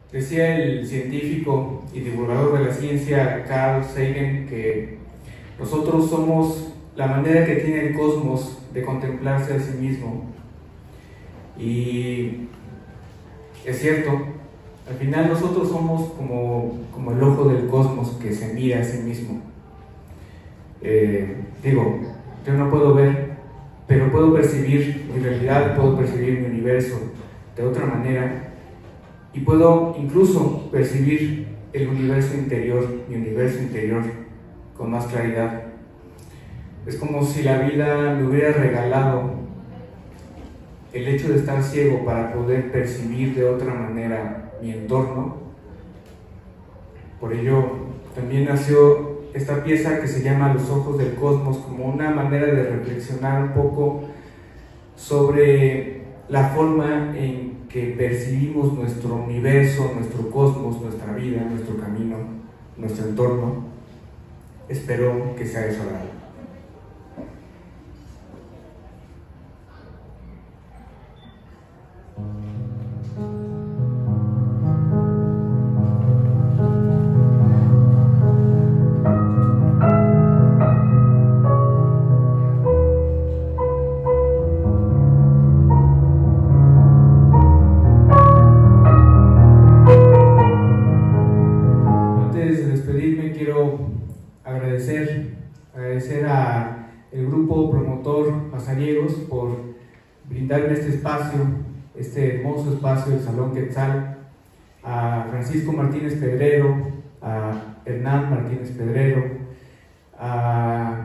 Decía el científico y divulgador de la ciencia Carl Sagan que nosotros somos la manera que tiene el cosmos de contemplarse a sí mismo. Y es cierto, al final nosotros somos como el ojo del cosmos que se mira a sí mismo. Yo no puedo ver, pero puedo percibir mi realidad, puedo percibir mi universo de otra manera y puedo incluso percibir el universo interior, mi universo interior, con más claridad. Es como si la vida me hubiera regalado el hecho de estar ciego para poder percibir de otra manera mi entorno. Por ello también nació esta pieza que se llama Los ojos del cosmos, como una manera de reflexionar un poco sobre la forma en que percibimos nuestro universo, nuestro cosmos, nuestra vida, nuestro camino, nuestro entorno. Espero que sea de su agrado. Agradecer a el grupo promotor Mazariegos por brindarme este espacio, este hermoso espacio del Salón Quetzal, a Francisco Martínez Pedrero, a Hernán Martínez Pedrero, a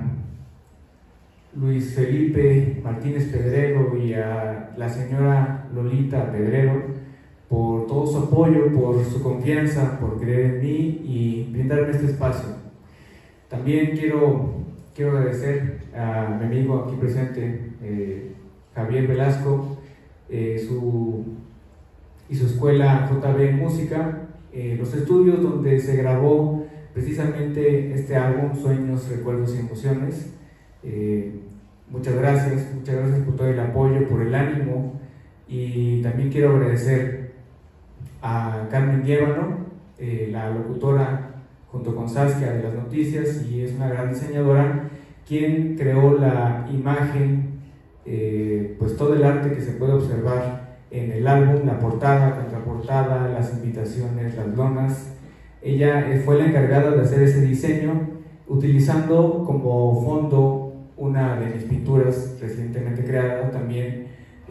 Luis Felipe Martínez Pedrero y a la señora Lolita Pedrero por todo su apoyo, por su confianza, por creer en mí y brindarme este espacio. También quiero agradecer a mi amigo aquí presente, Javier Velasco, y su escuela JB Música, los estudios donde se grabó precisamente este álbum, Sueños, Recuerdos y Emociones. Muchas gracias por todo el apoyo, por el ánimo, y también quiero agradecer a Carmen Llévano, la locutora junto con Saskia de las noticias, y es una gran diseñadora, quien creó la imagen, pues todo el arte que se puede observar en el álbum, la portada, contraportada, las invitaciones, las lonas. Ella fue la encargada de hacer ese diseño, utilizando como fondo una de mis pinturas recientemente creada, también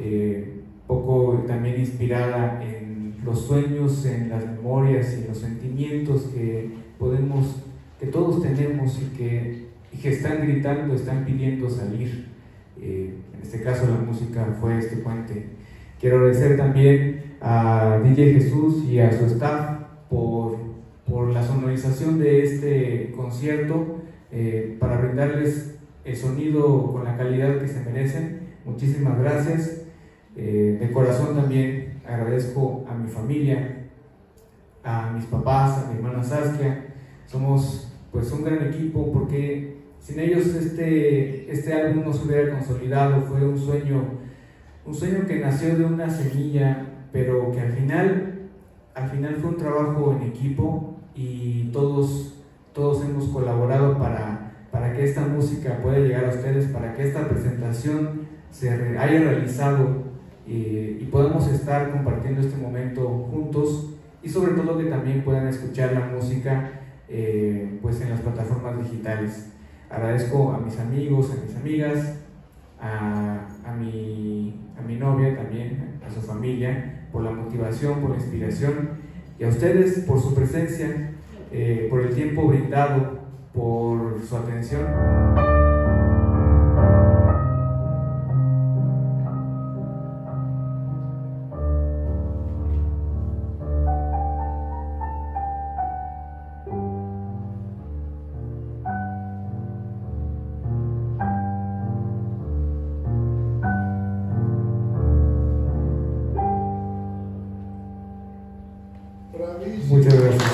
poco también inspirada en los sueños, en las memorias y en los sentimientos que todos tenemos y que están gritando, están pidiendo salir. En este caso la música fue este puente. Quiero agradecer también a DJ Jesús y a su staff por la sonorización de este concierto, para brindarles el sonido con la calidad que se merecen. Muchísimas gracias. De corazón también agradezco a mi familia, a mis papás, a mi hermana Saskia. Somos pues un gran equipo, porque sin ellos este álbum no se hubiera consolidado. Fue un sueño que nació de una semilla, pero que al final fue un trabajo en equipo, y todos hemos colaborado para que esta música pueda llegar a ustedes, para que esta presentación se haya realizado y podamos estar compartiendo este momento juntos, y sobre todo que también puedan escuchar la música pues en las plataformas digitales. Agradezco a mis amigos, a mis amigas, a mi novia también, a su familia, por la motivación, por la inspiración, y a ustedes por su presencia, por el tiempo brindado, por su atención. Muchas gracias.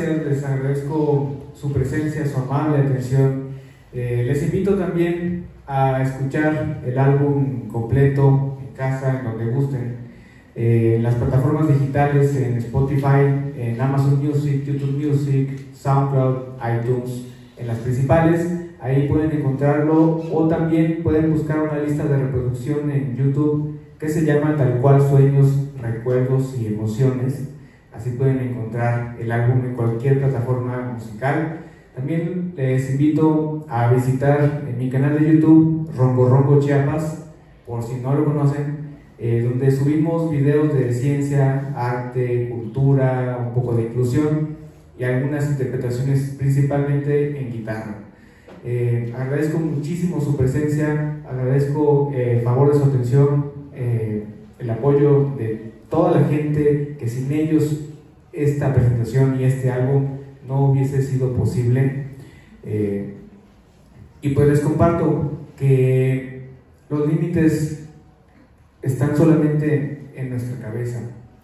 gracias, les agradezco su presencia, su amable atención. Les invito también a escuchar el álbum completo en casa, en donde gusten, en las plataformas digitales, en Spotify, en Amazon Music, YouTube Music, SoundCloud, iTunes, en las principales. Ahí pueden encontrarlo, o también pueden buscar una lista de reproducción en YouTube que se llama tal cual Sueños, Recuerdos y Emociones. Así pueden encontrar el álbum en cualquier plataforma musical. También les invito a visitar mi canal de YouTube, Rongo Rongo Chiapas, por si no lo conocen, donde subimos videos de ciencia, arte, cultura, un poco de inclusión y algunas interpretaciones principalmente en guitarra. Agradezco muchísimo su presencia, agradezco el favor de su atención, el apoyo de toda la gente, que sin ellos esta presentación y este álbum no hubiese sido posible. Y pues les comparto que los límites están solamente en nuestra cabeza.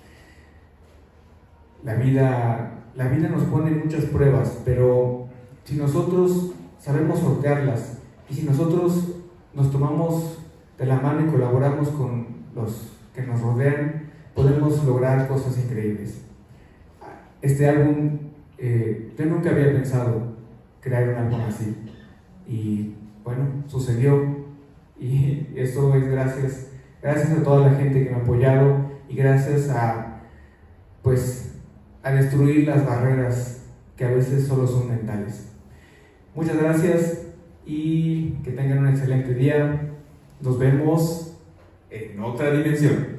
La vida nos pone muchas pruebas, pero si nosotros sabemos sortearlas y si nosotros nos tomamos de la mano y colaboramos con los que nos rodean, podemos lograr cosas increíbles. Este álbum, yo nunca había pensado crear un álbum así, y bueno, sucedió, y eso es gracias a toda la gente que me ha apoyado, y gracias a destruir las barreras que a veces solo son mentales. Muchas gracias y que tengan un excelente día. Nos vemos en otra dimensión.